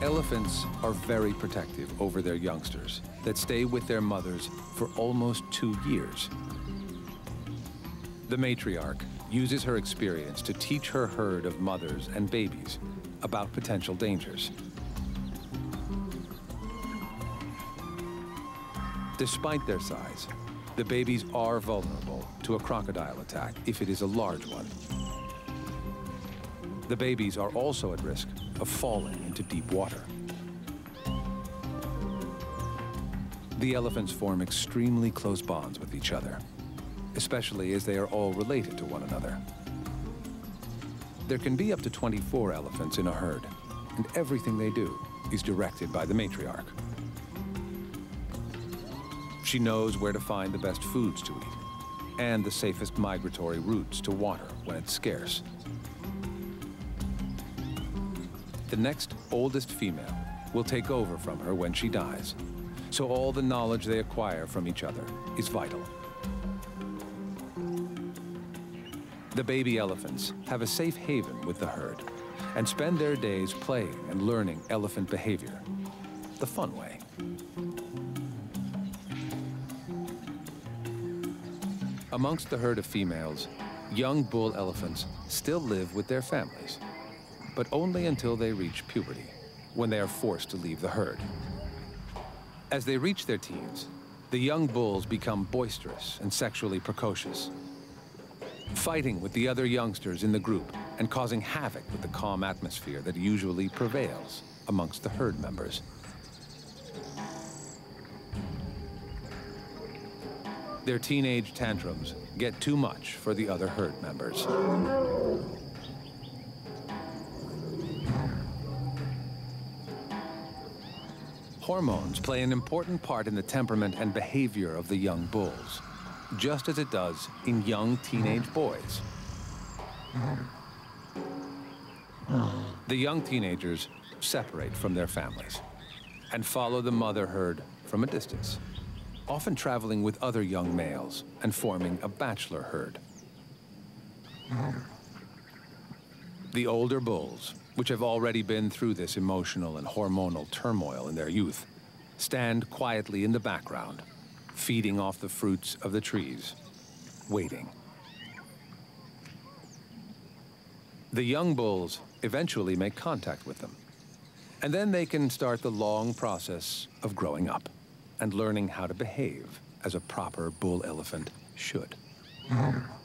Elephants are very protective over their youngsters that stay with their mothers for almost 2 years. The matriarch uses her experience to teach her herd of mothers and babies about potential dangers. Despite their size, the babies are vulnerable to a crocodile attack if it is a large one. The babies are also at risk of falling into deep water. The elephants form extremely close bonds with each other, especially as they are all related to one another. There can be up to 24 elephants in a herd, and everything they do is directed by the matriarch. She knows where to find the best foods to eat and the safest migratory routes to water when it's scarce. The next oldest female will take over from her when she dies, so all the knowledge they acquire from each other is vital. The baby elephants have a safe haven with the herd and spend their days playing and learning elephant behavior, the fun way. Amongst the herd of females, young bull elephants still live with their families, but only until they reach puberty, when they are forced to leave the herd. As they reach their teens, the young bulls become boisterous and sexually precocious, fighting with the other youngsters in the group and causing havoc with the calm atmosphere that usually prevails amongst the herd members. Their teenage tantrums get too much for the other herd members. Hormones play an important part in the temperament and behavior of the young bulls, just as it does in young teenage boys. The young teenagers separate from their families and follow the mother herd from a distance, often traveling with other young males and forming a bachelor herd. The older bulls, which have already been through this emotional and hormonal turmoil in their youth, stand quietly in the background, feeding off the fruits of the trees, waiting. The young bulls eventually make contact with them, and then they can start the long process of growing up and learning how to behave as a proper bull elephant should.